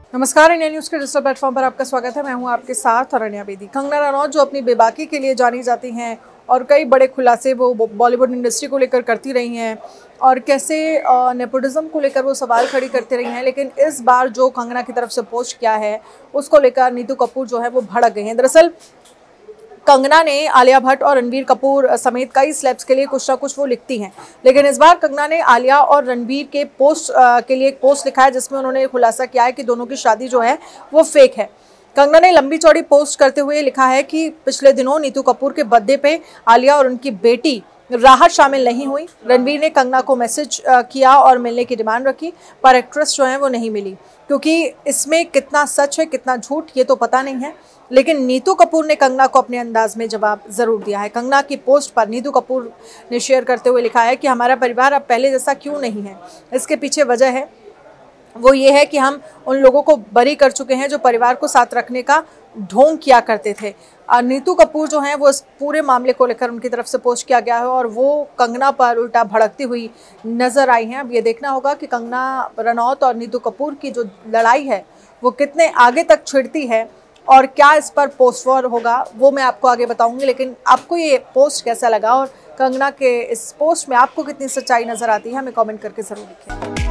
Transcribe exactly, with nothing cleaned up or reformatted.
नमस्कार, India news के digital platform पर आपका स्वागत है। मैं हूं आपके साथ अरण्या बेदी। कंगना रनौत जो अपनी बेबाकी के लिए जानी जाती हैं और कई बड़े खुलासे वो बॉलीवुड इंडस्ट्री को लेकर करती रही हैं और कैसे नेपोटिज्म को लेकर वो सवाल खड़ी करती रही हैं, लेकिन इस बार जो कंगना की तरफ से पोस्ट किया है उसको लेकर नीतू कपूर जो है वो भड़क गई हैं। दरअसल कंगना ने आलिया भट्ट और रणबीर कपूर समेत कई स्लेब्स के लिए कुछ ना कुछ वो लिखती हैं, लेकिन इस बार कंगना ने आलिया और रणबीर के पोस्ट के लिए एक पोस्ट लिखा है जिसमें उन्होंने खुलासा किया है कि दोनों की शादी जो है वो फेक है। कंगना ने लंबी चौड़ी पोस्ट करते हुए लिखा है कि पिछले दिनों नीतू कपूर के बर्थडे पे आलिया और उनकी बेटी राहत शामिल नहीं हुई। रणबीर ने कंगना को मैसेज किया और मिलने की डिमांड रखी, पर एक्ट्रेस जो है वो नहीं मिली। क्योंकि इसमें कितना सच है कितना झूठ ये तो पता नहीं है, लेकिन नीतू कपूर ने कंगना को अपने अंदाज में जवाब ज़रूर दिया है। कंगना की पोस्ट पर नीतू कपूर ने शेयर करते हुए लिखा है कि हमारा परिवार अब पहले जैसा क्यों नहीं है। इसके पीछे वजह है वो ये है कि हम उन लोगों को बरी कर चुके हैं जो परिवार को साथ रखने का ढोंग किया करते थे। नीतू कपूर जो हैं वो इस पूरे मामले को लेकर उनकी तरफ से पोस्ट किया गया है और वो कंगना पर उल्टा भड़कती हुई नजर आई हैं। अब ये देखना होगा कि कंगना रनौत और नीतू कपूर की जो लड़ाई है वो कितने आगे तक छिड़ती है और क्या इस पर पोस्ट वॉर होगा वो मैं आपको आगे बताऊंगी। लेकिन आपको ये पोस्ट कैसा लगा और कंगना के इस पोस्ट में आपको कितनी सच्चाई नजर आती है हमें कमेंट करके ज़रूर लिखें।